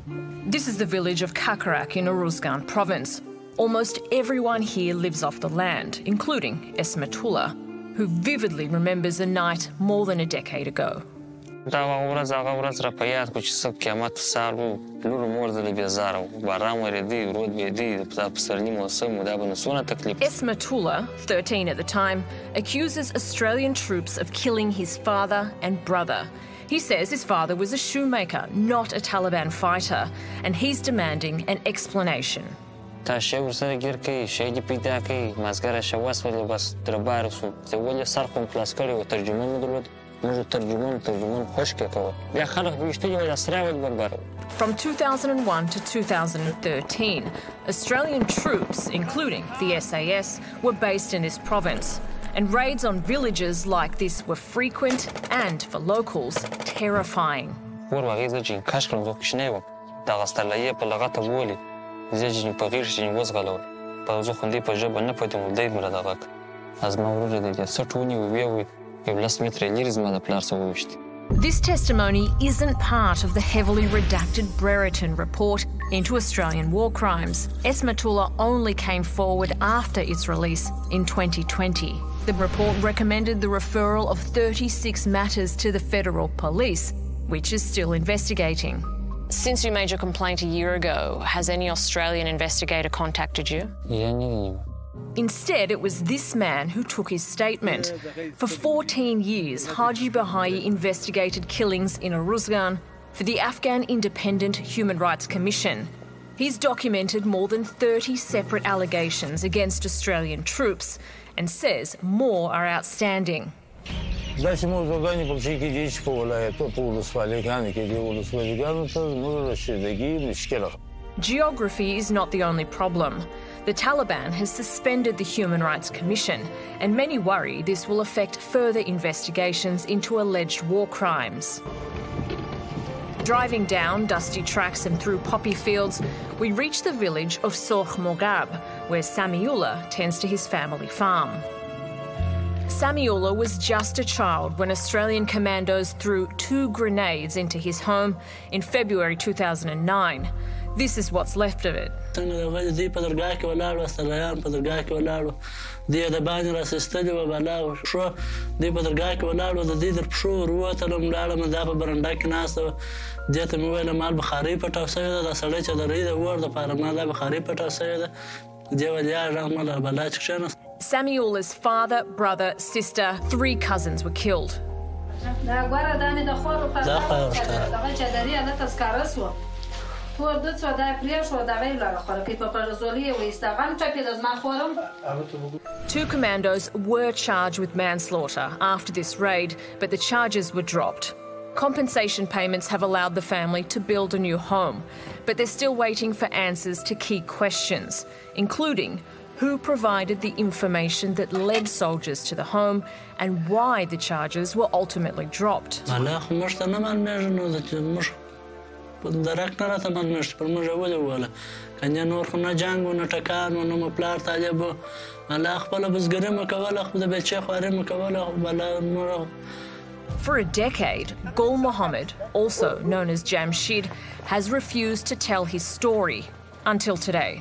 This is the village of Kakarak in Uruzgan province. Almost everyone here lives off the land, including Esmatullah, who vividly remembers a night more than a decade ago. Esmatullah, 13 at the time, accuses Australian troops of killing his father and brother. He says his father was a shoemaker, not a Taliban fighter, and he's demanding an explanation. From 2001 to 2013, Australian troops, including the SAS, were based in this province, and raids on villages like this were frequent and, for locals, terrifying. This testimony isn't part of the heavily redacted Brereton report into Australian war crimes. Esmatullah only came forward after its release in 2020. The report recommended the referral of 36 matters to the federal police, which is still investigating. Since you made your complaint a year ago, has any Australian investigator contacted you? Instead, it was this man who took his statement. For 14 years, Haji Bahai investigated killings in Uruzgan for the Afghan Independent Human Rights Commission. He's documented more than 30 separate allegations against Australian troops and says more are outstanding. Geography is not the only problem. The Taliban has suspended the Human Rights Commission, and many worry this will affect further investigations into alleged war crimes. Driving down dusty tracks and through poppy fields, we reach the village of Soch Mogab, where Samiullah tends to his family farm. Samiullah was just a child when Australian commandos threw 2 grenades into his home in February 2009. This is what's left of it. Samiullah's father, brother, sister, 3 cousins were killed. Two commandos were charged with manslaughter after this raid, but the charges were dropped. Compensation payments have allowed the family to build a new home, but they're still waiting for answers to key questions, including who provided the information that led soldiers to the home and why the charges were ultimately dropped. For a decade, Gul Mohammed, also known as Jamshid, has refused to tell his story until today.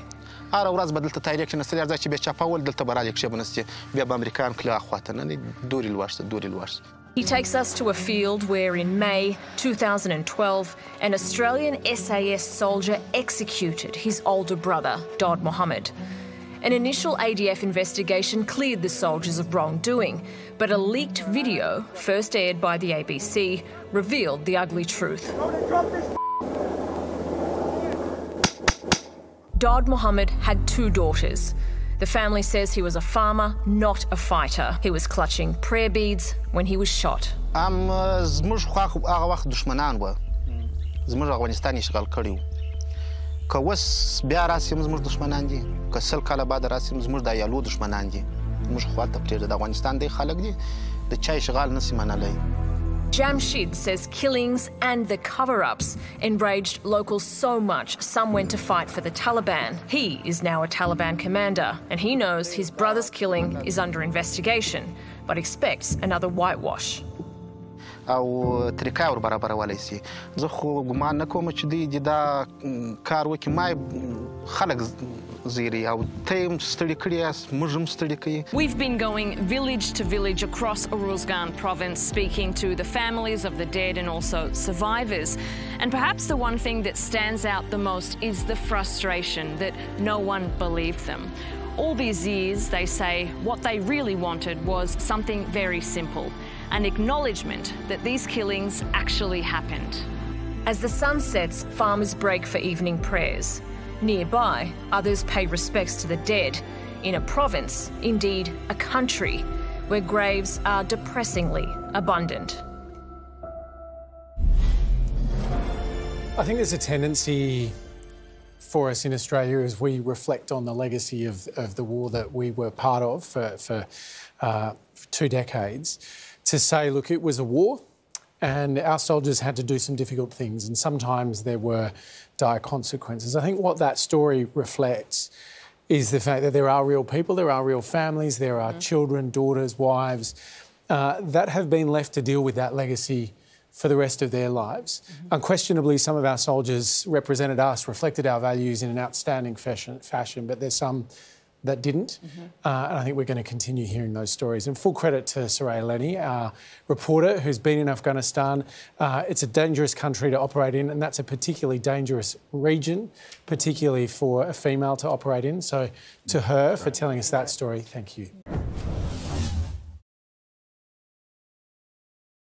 He takes us to a field where in May 2012, an Australian SAS soldier executed his older brother, Dod Mohammed. An initial ADF investigation cleared the soldiers of wrongdoing, but a leaked video, first aired by the ABC, revealed the ugly truth. Dod Mohammed had 2 daughters. The family says he was a farmer, not a fighter. He was clutching prayer beads when he was shot. Jamshid says killings and the cover-ups enraged locals so much some went to fight for the Taliban. He is now a Taliban commander, and he knows his brother's killing is under investigation, but expects another whitewash. او طریقه ور برابرولای شي. زه خو ګمان نه کوم چې دوی دا کار وکړي. ما خلک زیری او ته هم ستړي کړي یاست، موږ هم ستړي کوي. We've been going village to village across Uruzgan province, speaking to the families of the dead and also survivors. And perhaps the one thing that stands out the most is the frustration that no one believed them. All these years, they say, what they really wanted was something very simple, an acknowledgement that these killings actually happened. As the sun sets, farmers break for evening prayers. Nearby, others pay respects to the dead in a province, indeed a country, where graves are depressingly abundant. I think there's a tendency for us in Australia as we reflect on the legacy of the war that we were part of for 2 decades to say, look, it was a war and our soldiers had to do some difficult things and sometimes there were dire consequences. I think what that story reflects is the fact that there are real people, there are real families, there are children, daughters, wives that have been left to deal with that legacy for the rest of their lives. Unquestionably, some of our soldiers represented us, reflected our values in an outstanding fashion, but there's some that didn't. And I think we're going to continue hearing those stories. And full credit to Soraya Lenny, our reporter who's been in Afghanistan. It's a dangerous country to operate in, and that's a particularly dangerous region, particularly for a female to operate in. So to her, for telling us that story, thank you.